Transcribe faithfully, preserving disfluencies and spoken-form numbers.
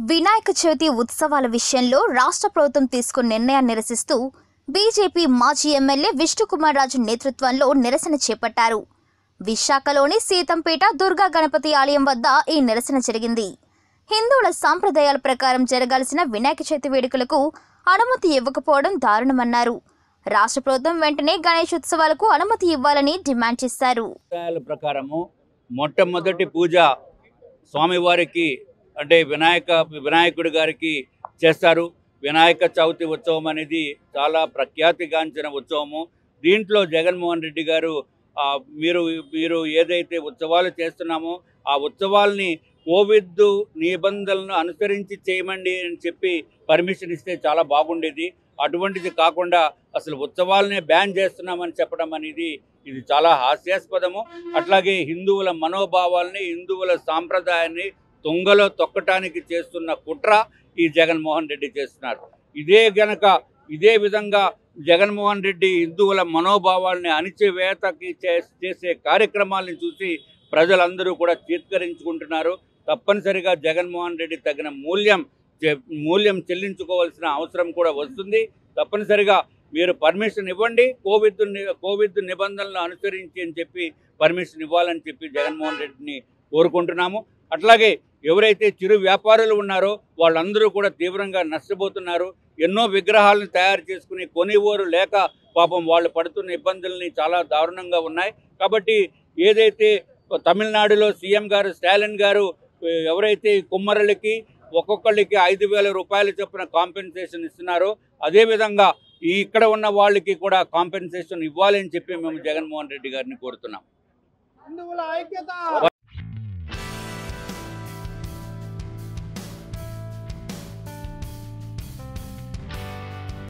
వినాయక చవితి ఉత్సవాల విషయంలో రాష్ట్ర ప్రభుత్వం తీసుకున్న నిర్ణయాన్ని నిరసిస్తూ బీజేపీ మాజీ ఎమ్మెల్యే విష్ణుకుమార్ రాజు నేతృత్వంలో నిరసన చేపట్టారు. విశాఖలోని సీతంపేట దుర్గా గణపతి ఆలయం వద్ద ఈ నిరసన జరిగింది. హిందువుల సాంప్రదాయాల ప్రకారం జరగాల్సిన వినాయక చవితి వేడుకలకు అనుమతి ఇవ్వకపోవడం దారుణమన్నారు. రాష్ట్ర ప్రభుత్వం వెంటనే గణేష్ ఉత్సవాలకు అనుమతి ఇవ్వాలని డిమాండ్ చేశారు. ప్రకారము మొట్టమొదటి పూజ స్వామివారికి అంటే వినాయక వినాయకుడి గారికి చేస్తారు. వినాయక చవితి ఉత్సవం అనేది చాలా ప్రఖ్యాతిగాంచిన ఉత్సవము. దీంట్లో జగన్మోహన్ రెడ్డి గారు మీరు మీరు ఏదైతే ఉత్సవాలు చేస్తున్నామో ఆ ఉత్సవాల్ని కోవిడ్ నిబంధనలను అనుసరించి చేయమండి అని చెప్పి పర్మిషన్ ఇస్తే చాలా బాగుండేది. అటువంటిది కాకుండా అసలు ఉత్సవాలనే బ్యాన్ చేస్తున్నామని చెప్పడం అనేది ఇది చాలా హాస్యాస్పదము. అట్లాగే హిందువుల మనోభావాల్ని హిందువుల సాంప్రదాయాన్ని తుంగలో తొక్కటానికి చేస్తున్న కుట్ర ఈ జగన్మోహన్ రెడ్డి చేస్తున్నారు. ఇదే గనక ఇదే విధంగా జగన్మోహన్ రెడ్డి హిందువుల మనోభావాల్ని అణిచివేతకి చేసే కార్యక్రమాలను చూసి ప్రజలందరూ కూడా చీత్కరించుకుంటున్నారు. తప్పనిసరిగా జగన్మోహన్ రెడ్డి తగిన మూల్యం మూల్యం చెల్లించుకోవాల్సిన అవసరం కూడా వస్తుంది. తప్పనిసరిగా మీరు పర్మిషన్ ఇవ్వండి, కోవిడ్ కోవిడ్ నిబంధనలను అనుసరించి అని చెప్పి పర్మిషన్ ఇవ్వాలని చెప్పి జగన్మోహన్ రెడ్డిని కోరుకుంటున్నాము. అట్లాగే ఎవరైతే చిరు వ్యాపారులు ఉన్నారో వాళ్ళందరూ కూడా తీవ్రంగా నష్టపోతున్నారు. ఎన్నో విగ్రహాలను తయారు చేసుకుని కొనివోరు లేక పాపం వాళ్ళు పడుతున్న ఇబ్బందుల్ని చాలా దారుణంగా ఉన్నాయి. కాబట్టి ఏదైతే తమిళనాడులో సీఎం గారు స్టాలిన్ గారు ఎవరైతే కుమ్మరులకి ఒక్కొక్కళ్ళకి ఐదు వేల రూపాయల చొప్పున కాంపెన్సేషన్ ఇస్తున్నారో అదేవిధంగా ఇక్కడ ఉన్న వాళ్ళకి కూడా కాంపెన్సేషన్ ఇవ్వాలని చెప్పి మేము జగన్మోహన్ రెడ్డి గారిని కోరుతున్నాం.